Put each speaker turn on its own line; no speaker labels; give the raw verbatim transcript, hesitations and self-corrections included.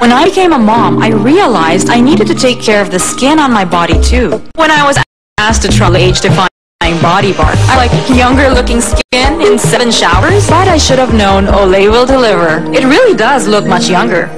When I became a mom, I realized I needed to take care of the skin on my body too. When I was asked to try Age Defying Body Bar, I like younger looking skin in seven showers, but I should have known Olay will deliver. It really does look much younger.